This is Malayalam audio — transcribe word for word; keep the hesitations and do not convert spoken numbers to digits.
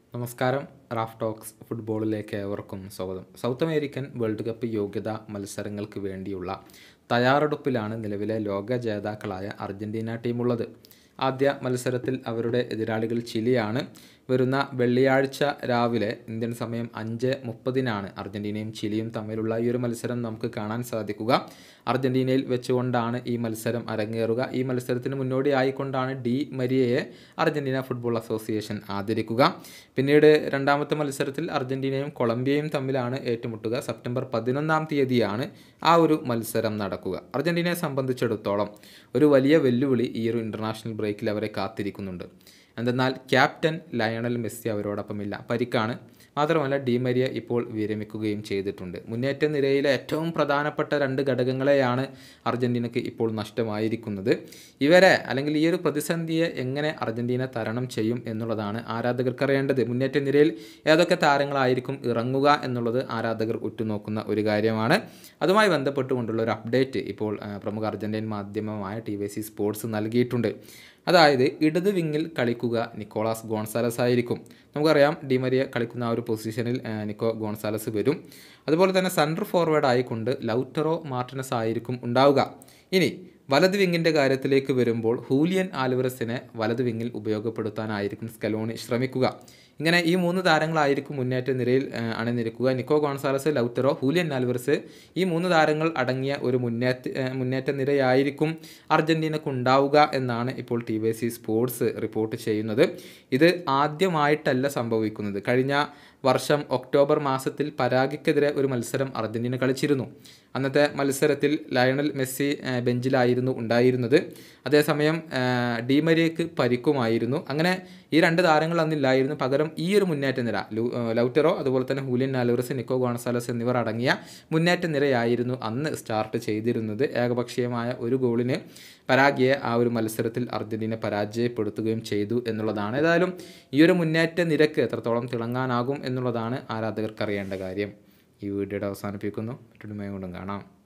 നമസ്കാരം. റാഫ് ടോക്സ് ഫുട്ബോളിലേക്ക് ഏവർക്കും സ്വാഗതം. സൗത്ത് അമേരിക്കൻ വേൾഡ് കപ്പ് യോഗ്യതാ മത്സരങ്ങൾക്ക് വേണ്ടിയുള്ള തയ്യാറെടുപ്പിലാണ് നിലവിലെ ലോക ജേതാക്കളായ അർജന്റീന ടീമുള്ളത്. ആദ്യ മത്സരത്തിൽ അവരുടെ എതിരാളികൾ ചിലിയാണ്. വരുന്ന വെള്ളിയാഴ്ച രാവിലെ ഇന്ത്യൻ സമയം അഞ്ച് മുപ്പതിനാണ് അർജന്റീനയും ചിലിയും തമ്മിലുള്ള ഈ ഒരു മത്സരം നമുക്ക് കാണാൻ സാധിക്കുക. അർജന്റീനയിൽ വെച്ചുകൊണ്ടാണ് ഈ മത്സരം അരങ്ങേറുക. ഈ മത്സരത്തിന് മുന്നോടിയായിക്കൊണ്ടാണ് ഡി മരിയയെ അർജന്റീന ഫുട്ബോൾ അസോസിയേഷൻ ആദരിക്കുക. പിന്നീട് രണ്ടാമത്തെ മത്സരത്തിൽ അർജന്റീനയും കൊളംബിയയും തമ്മിലാണ് ഏറ്റുമുട്ടുക. സെപ്റ്റംബർ പതിനൊന്നാം തീയതിയാണ് ആ ഒരു മത്സരം നടക്കുക. അർജന്റീനയെ സംബന്ധിച്ചിടത്തോളം ഒരു വലിയ വെല്ലുവിളി ഈ ഒരു ഇൻ്റർനാഷണൽ ബ്രേക്കിൽ അവരെ കാത്തിരിക്കുന്നുണ്ട്. എന്തെന്നാൽ ക്യാപ്റ്റൻ ലയണൽ മെസ്സി അവരോടൊപ്പമില്ല, പരിക്കാണ്. മാത്രമല്ല ഡി മരിയ ഇപ്പോൾ വിരമിക്കുകയും ചെയ്തിട്ടുണ്ട്. മുന്നേറ്റ നിരയിലെ ഏറ്റവും പ്രധാനപ്പെട്ട രണ്ട് ഘടകങ്ങളെയാണ് അർജന്റീനയ്ക്ക് ഇപ്പോൾ നഷ്ടമായിരിക്കുന്നത്. ഇവരെ അല്ലെങ്കിൽ ഈ ഒരു പ്രതിസന്ധിയെ എങ്ങനെ അർജന്റീന തരണം ചെയ്യും എന്നുള്ളതാണ് ആരാധകർക്ക് അറിയേണ്ടത്. മുന്നേറ്റ നിരയിൽ ഏതൊക്കെ താരങ്ങളായിരിക്കും ഇറങ്ങുക എന്നുള്ളത് ആരാധകർ ഉറ്റുനോക്കുന്ന ഒരു കാര്യമാണ്. അതുമായി ബന്ധപ്പെട്ടുകൊണ്ടുള്ള ഒരു അപ്ഡേറ്റ് ഇപ്പോൾ പ്രമുഖ അർജന്റീൻ മാധ്യമമായ ടി വി സി സ്പോർട്സ് നൽകിയിട്ടുണ്ട്. അതായത് ഇടത് വിങ്ങിൽ കളിക്കുക നിക്കോളാസ് ഗോൺസാലസ് ആയിരിക്കും. നമുക്കറിയാം ഡി മരിയ കളിക്കുന്ന ആ ഒരു പൊസിഷനിൽ നിക്കോ ഗോൺസാലസ് വരും. അതുപോലെ തന്നെ സെൻട്രൽ ഫോർവേഡ് ആയിക്കൊണ്ട് ലൗറ്ററോ മാർട്ടിനസ് ആയിരിക്കും ഉണ്ടാവുക. ഇനി വലത് വിങ്ങിൻ്റെ കാര്യത്തിലേക്ക് വരുമ്പോൾ ഹൂലിയൻ ആൽവറസിനെ വലത് വിങ്ങിൽ ഉപയോഗപ്പെടുത്താനായിരിക്കും സ്കലോണി ശ്രമിക്കുക. ഇങ്ങനെ ഈ മൂന്ന് താരങ്ങളായിരിക്കും മുന്നേറ്റ നിരയിൽ അണിനിരക്കുക. Nico Gonzalez, Lautaro, Julian Alvarez, ഈ മൂന്ന് താരങ്ങൾ അടങ്ങിയ ഒരു മുന്നേറ്റ മുന്നേറ്റ നിരയായിരിക്കും അർജന്റീനക്ക് ഉണ്ടാവുക എന്നാണ് ഇപ്പോൾ T V C sports report ചെയ്യുന്നത്. ഇത് ആദ്യമായിട്ടല്ല സംഭവിക്കുന്നത്. കഴിഞ്ഞ വർഷം ഒക്ടോബർ മാസത്തിൽ പരാഗ്വെക്കെതിരെ ഒരു മത്സരം അർജന്റീന കളിച്ചിരുന്നു. അന്നത്തെ മത്സരത്തിൽ ലയണൽ മെസ്സി ബെഞ്ചിലായിരുന്നു ഉണ്ടായിരുന്നത്. അതേസമയം ഡി മരിയയ്ക്ക് പരിക്കുമായിരുന്നു. അങ്ങനെ ഈ രണ്ട് താരങ്ങൾ അന്നില്ലായിരുന്നു. പകരം ഈ ഒരു മുന്നേറ്റ നിര ലൗറ്ററോ അതുപോലെ തന്നെ ഹൂലിയൻ ആൽവറസ്, നിക്കോ ഗോൺസാലസ് എന്നിവർ അടങ്ങിയ മുന്നേറ്റ നിരയായിരുന്നു അന്ന് സ്റ്റാർട്ട് ചെയ്തിരുന്നത്. ഏകപക്ഷീയമായ ഒരു ഗോളിന് പരാഗ്വയെ ആ ഒരു മത്സരത്തിൽ അർജന്റീന പരാജയപ്പെടുത്തുകയും ചെയ്തു എന്നുള്ളതാണ്. ഏതായാലും ഈ ഒരു മുന്നേറ്റ നിരക്ക് എത്രത്തോളം തിളങ്ങാനാകും എന്നുള്ളതാണ് ആരാധകർക്ക് അറിയേണ്ട കാര്യം. ഈ വീഡിയോയുടെ അവസാനിപ്പിക്കുന്നു. മറ്റൊരു കൊണ്ടും കാണാം.